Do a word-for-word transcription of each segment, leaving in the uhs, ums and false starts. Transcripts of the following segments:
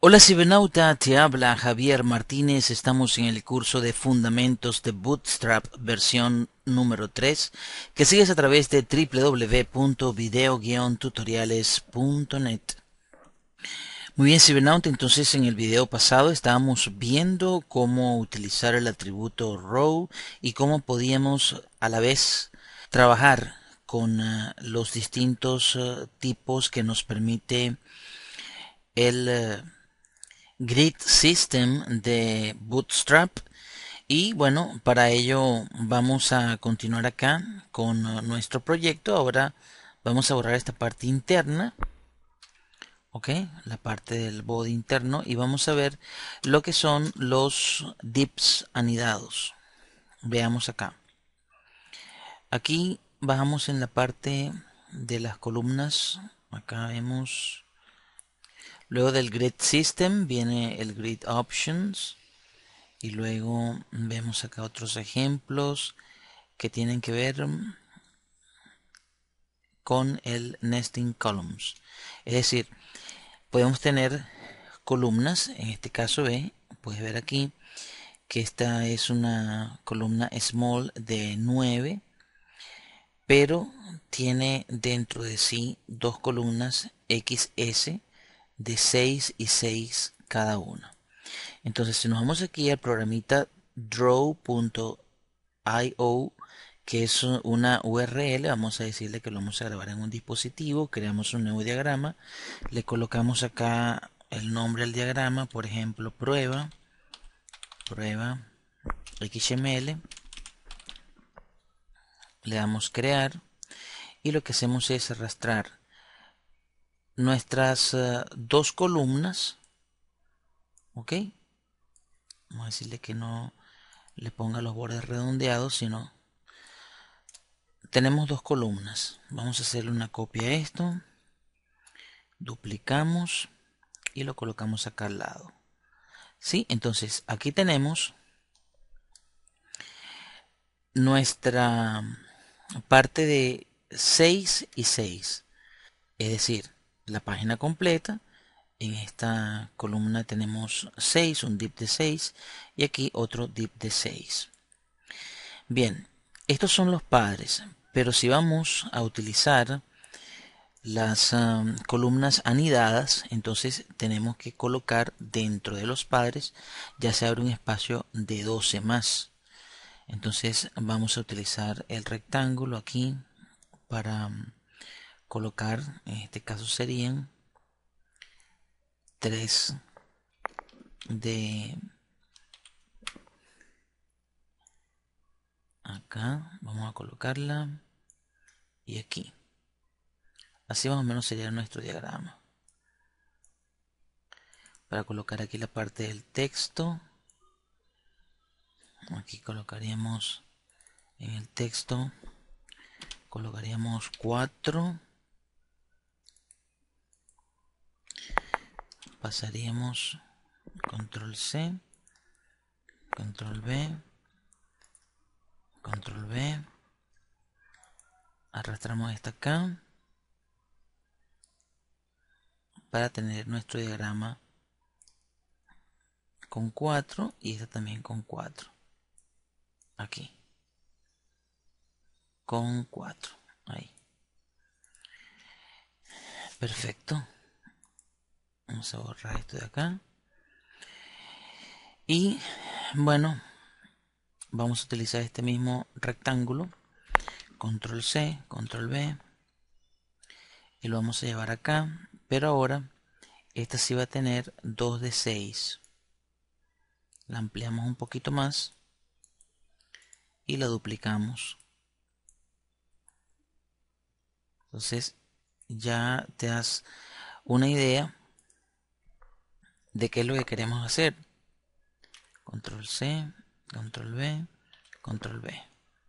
Hola cibernauta, te habla Javier Martínez. Estamos en el curso de Fundamentos de Bootstrap versión número tres, que sigues a través de w w w punto video guion tutoriales punto net. Muy bien cibernauta, entonces en el video pasado estábamos viendo cómo utilizar el atributo row y cómo podíamos a la vez trabajar con uh, los distintos uh, tipos que nos permite el uh, Grid System de Bootstrap. Y bueno, para ello vamos a continuar acá con uh, nuestro proyecto. Ahora vamos a borrar esta parte interna, ok, la parte del body interno, y vamos a ver lo que son los divs anidados. Veamos acá. Aquí bajamos en la parte de las columnas. Acá vemos, luego del Grid System viene el Grid Options. Y luego vemos acá otros ejemplos que tienen que ver con el nesting columns. Es decir, podemos tener columnas, en este caso ve, puedes ver aquí que esta es una columna small de nueve, pero tiene dentro de sí dos columnas X S de seis y seis cada una. Entonces, si nos vamos aquí al programita draw punto i o, que es una U R L, vamos a decirle que lo vamos a grabar en un dispositivo, creamos un nuevo diagrama, le colocamos acá el nombre al diagrama, por ejemplo, prueba, prueba X M L, le damos crear y lo que hacemos es arrastrar nuestras uh, dos columnas, ok, vamos a decirle que no le ponga los bordes redondeados, sino tenemos dos columnas. Vamos a hacerle una copia a esto, duplicamos y lo colocamos acá al lado. ¿Sí? Entonces aquí tenemos nuestra parte de seis y seis, es decir, la página completa. En esta columna tenemos seis, un div de seis, y aquí otro div de seis. Bien, estos son los padres, pero si vamos a utilizar las um, columnas anidadas, entonces tenemos que colocar dentro de los padres, ya se abre un espacio de doce más. Entonces vamos a utilizar el rectángulo aquí para um, colocar, en este caso serían tres de acá, vamos a colocarla, y aquí. Así más o menos sería nuestro diagrama. Para colocar aquí la parte del texto, aquí colocaríamos en el texto, colocaríamos cuatro, pasaríamos control C, control V, control V, arrastramos esta acá para tener nuestro diagrama con cuatro y esta también con cuatro. Aquí con cuatro, ahí. Perfecto. Vamos a borrar esto de acá. Y bueno, vamos a utilizar este mismo rectángulo, control C, control V, y lo vamos a llevar acá, pero ahora esta sí va a tener dos de seis. La ampliamos un poquito más y la duplicamos. Entonces ya te das una idea de qué es lo que queremos hacer. Control C, control V, control V.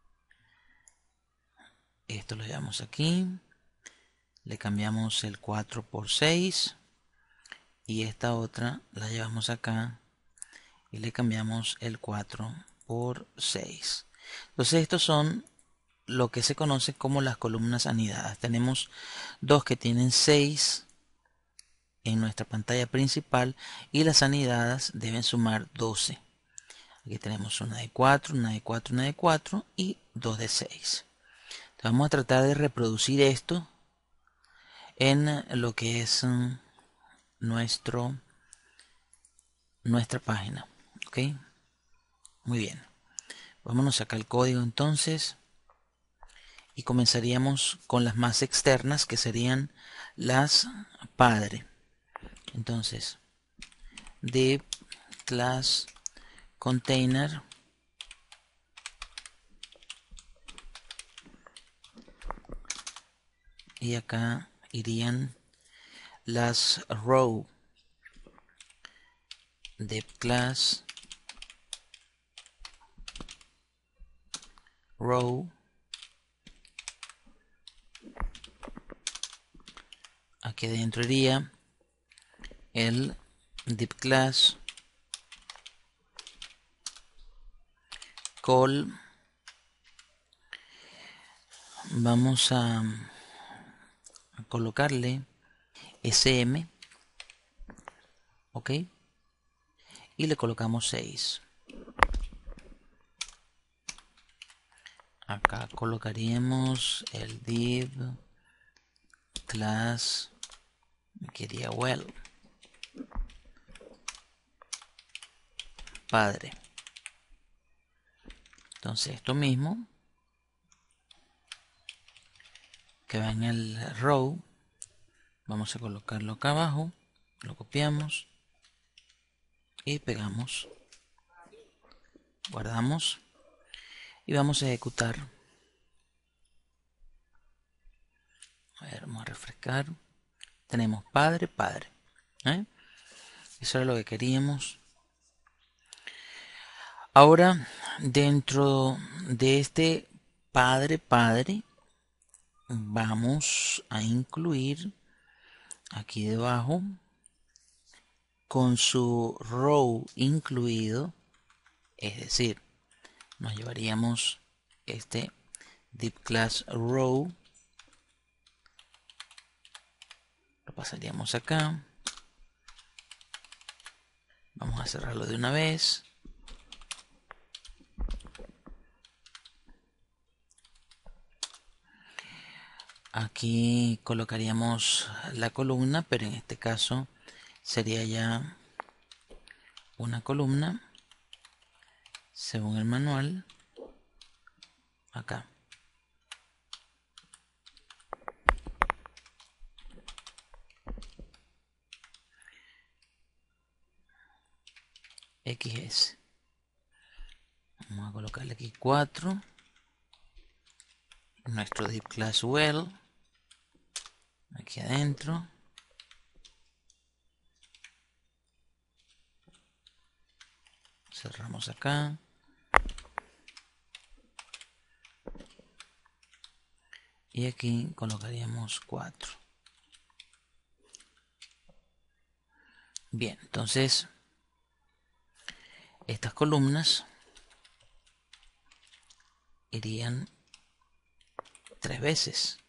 Esto lo llevamos aquí, le cambiamos el cuatro por seis y esta otra la llevamos acá y le cambiamos el cuatro por seis. Entonces estos son lo que se conoce como las columnas anidadas. Tenemos dos que tienen seis en nuestra pantalla principal y las anidadas deben sumar doce. Aquí tenemos una de cuatro, una de cuatro, una de cuatro y dos de seis. Entonces vamos a tratar de reproducir esto en lo que es um, nuestro nuestra página. Ok, muy bien. Vámonos acá al código entonces y comenzaríamos con las más externas, que serían las padre. Entonces div class container y acá irían las row div class row. Aquí adentro iría el div class call. Vamos a, a colocarle sm, ok, y le colocamos seis. Acá colocaríamos el div class, me quería well, padre. Entonces esto mismo que va en el row, vamos a colocarlo acá abajo, lo copiamos y pegamos, guardamos y vamos a ejecutar. A ver, vamos a refrescar. Tenemos padre, padre, ¿eh? Eso era lo que queríamos. Ahora, dentro de este padre, padre, vamos a incluir aquí debajo, con su row incluido, es decir, nos llevaríamos este div class row, lo pasaríamos acá, vamos a cerrarlo de una vez. Aquí colocaríamos la columna, pero en este caso sería ya una columna según el manual acá. equis ese. Vamos a colocarle aquí cuatro. Nuestro div class well aquí adentro. Cerramos acá. Y aquí colocaríamos cuatro. Bien, entonces estas columnas irían tres veces.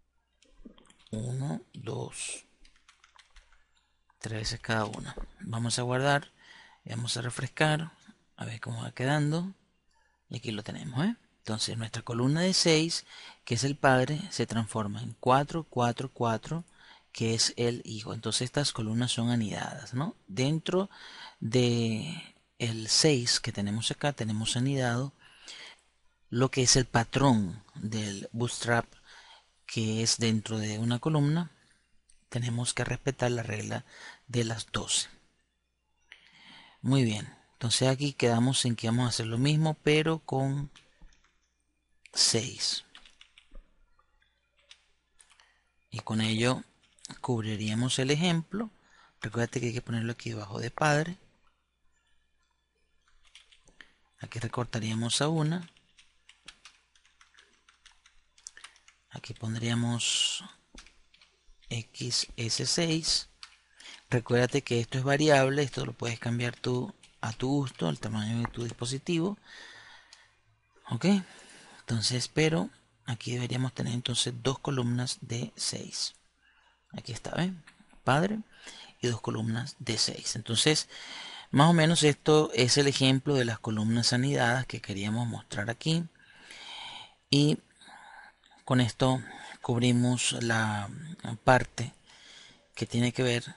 Uno, dos, tres veces cada una. Vamos a guardar y vamos a refrescar a ver cómo va quedando. Y aquí lo tenemos, ¿eh? Entonces nuestra columna de seis, que es el padre, se transforma en cuatro, cuatro, cuatro, que es el hijo. Entonces estas columnas son anidadas, ¿no? Dentro de el seis que tenemos acá, tenemos anidado lo que es el patrón del Bootstrap, que es dentro de una columna. Tenemos que respetar la regla de las doce. Muy bien, entonces aquí quedamos en que vamos a hacer lo mismo, pero con seis. Y con ello cubriríamos el ejemplo. Recuerda que hay que ponerlo aquí debajo de padre. Aquí recortaríamos a una. Aquí pondríamos equis ese seis. Recuérdate que esto es variable, esto lo puedes cambiar tú a tu gusto, al tamaño de tu dispositivo. Ok, entonces, pero aquí deberíamos tener entonces dos columnas de seis. Aquí está, ¿ven? Padre. y dos columnas de seis. Entonces, más o menos esto es el ejemplo de las columnas anidadas que queríamos mostrar aquí. Y con esto cubrimos la parte que tiene que ver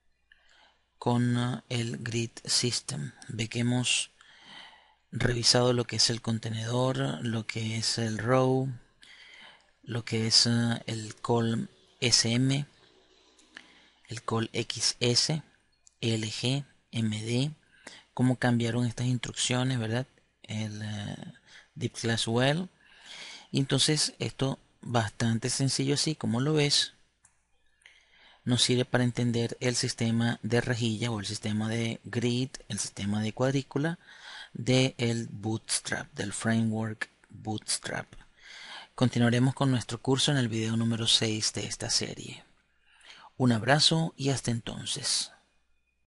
con el grid system. Ve que hemos revisado lo que es el contenedor, lo que es el row, lo que es el call S M, el call X S, L G, M D, cómo cambiaron estas instrucciones, ¿verdad? El uh, deep class well. Y entonces esto bastante sencillo así como lo ves nos sirve para entender el sistema de rejilla o el sistema de grid, el sistema de cuadrícula del Bootstrap, del framework Bootstrap. Continuaremos con nuestro curso en el video número seis de esta serie. Un abrazo y hasta entonces.